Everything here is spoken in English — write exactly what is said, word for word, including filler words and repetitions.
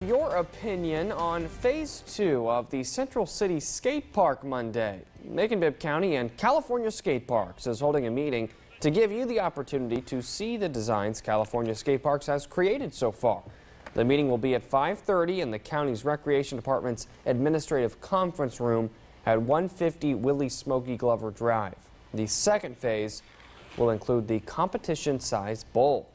Your opinion on phase two of the Central City Skatepark Monday. Macon-Bibb County and California Skate Parks is holding a meeting to give you the opportunity to see the designs California Skate Parks has created so far. The meeting will be at five thirty in the county's Recreation Department's Administrative Conference Room at one fifty Willie Smokey Glover Drive. The second phase will include the competition-sized bowl.